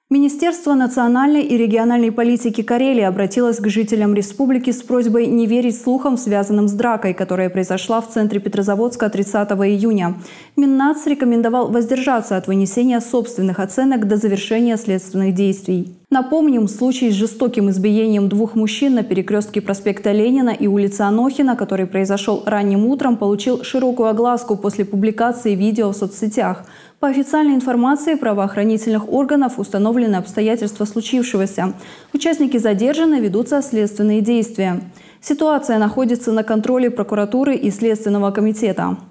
Министерство национальной и региональной политики Карелии обратилось к жителям республики с просьбой не верить слухам, связанным с дракой, которая произошла в центре Петрозаводска 30 июня. Миннац рекомендовал воздержаться от вынесения собственных оценок до завершения следственных действий. Напомним, случай с жестоким избиением двух мужчин на перекрестке проспекта Ленина и улицы Анохина, который произошел ранним утром, получил широкую огласку после публикации видео в соцсетях. По официальной информации правоохранительных органов установлены обстоятельства случившегося. Участники задержаны, ведутся следственные действия. Ситуация находится на контроле прокуратуры и Следственного комитета.